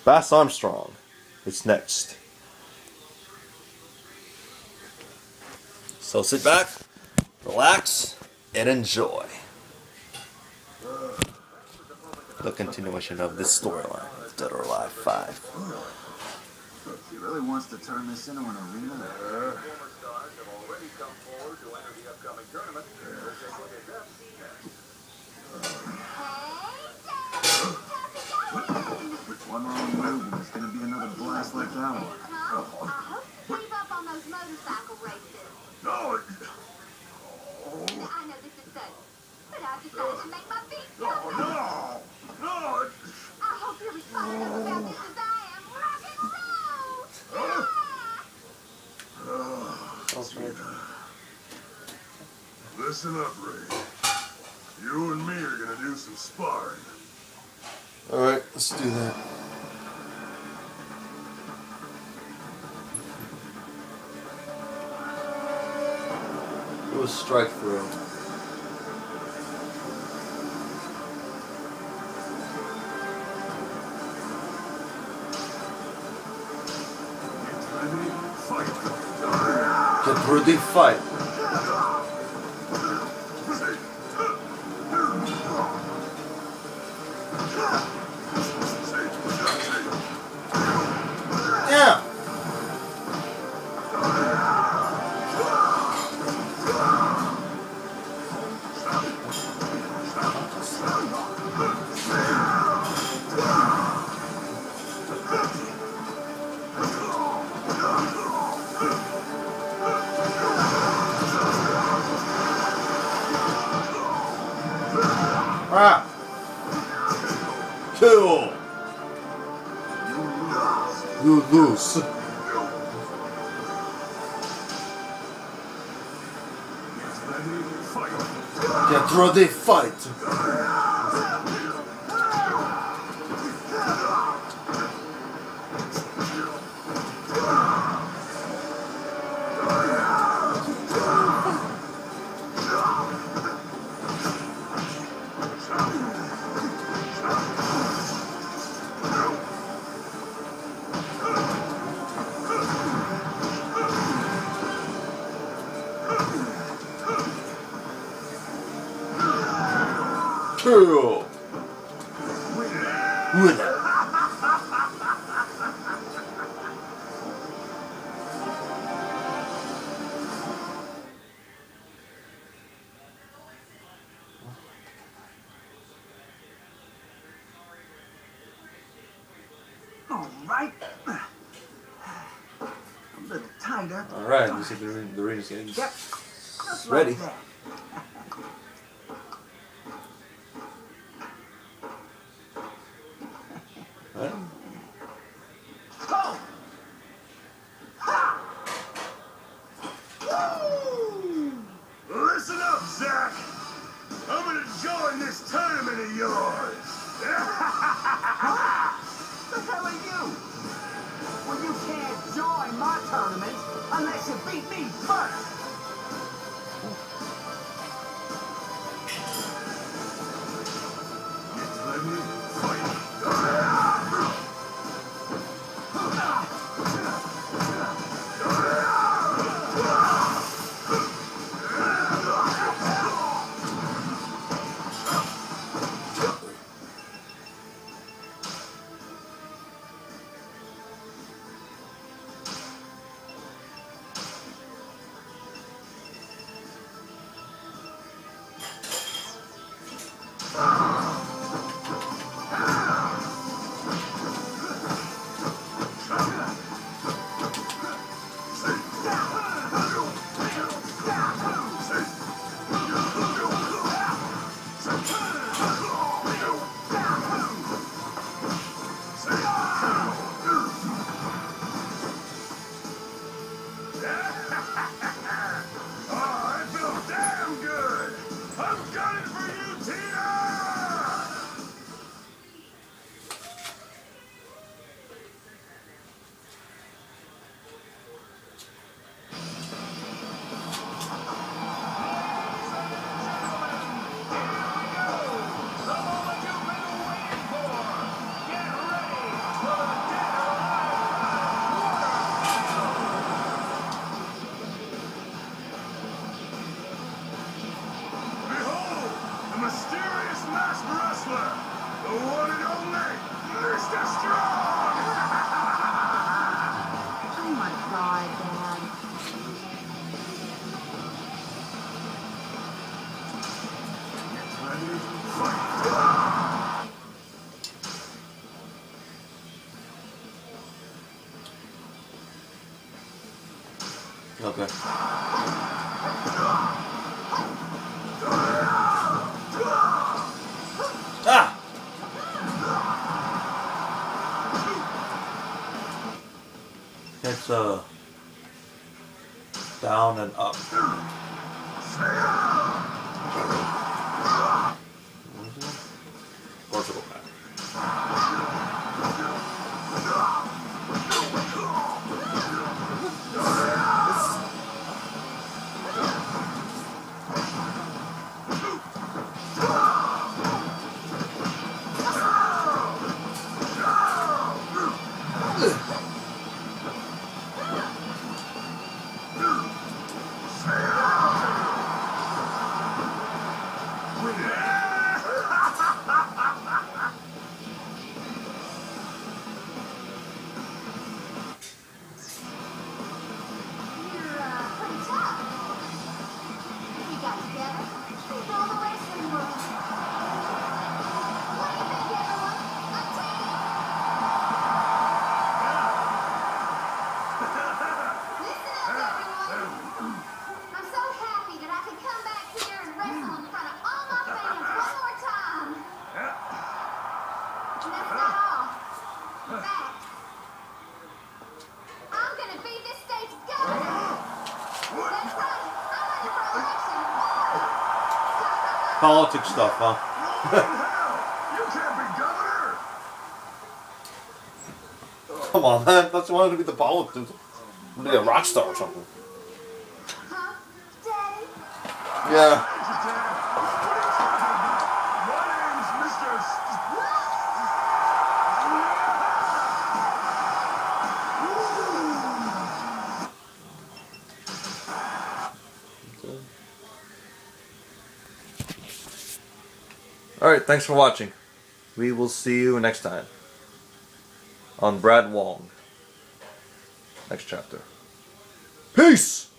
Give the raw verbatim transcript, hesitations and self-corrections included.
Bass Armstrong is next. So sit back, relax, and enjoy the continuation of this storyline of Dead or Alive five. He really wants to turn this into an arena. Uh. One wrong move and it's going to be another blast like that one. Uh-huh. Keep up on those motorcycle races. No! Oh. I know this is sudden, but I've decided to make my feet feel No, no! No! I hope you're as fired up about this as I am. Rock and roll! Listen up, Ray. You and me are going to do some sparring. Alright, let's do that. It was strike through. Get ready, fight. Yeah. Ah. Kill. You lose. Get ready, fight. Kill. Winner. All right. A little tighter. All right, you see the the ring is getting Yep. Just ready. like that. Right. Go! Ha! Woo! Listen up, Zach. I'm gonna join this tournament of yours. The hell are you? Well, you can't join my tournament unless you beat me first. Okay. Ah! It's uh down and up. Of course it'll matter. You're uh, pretty tough. We got together. We all the wrestling world. What do you think, everyone? A team. Listen up, everyone. I'm so happy that I could come back here and wrestle in front of all my fans one more time. And that's not all. In fact, I'm gonna be this state's governor. That's right. I'm running for election. Politics stuff, huh? Hell, you can't be governor. Come on, man. That's why I wanted to be the politics. Be a rock star or something. Huh? Daddy? Yeah. Thank you, Dad. What are you talking about? My name's Mister Alright, thanks for watching. We will see you next time on Brad Wong. Next chapter. Peace!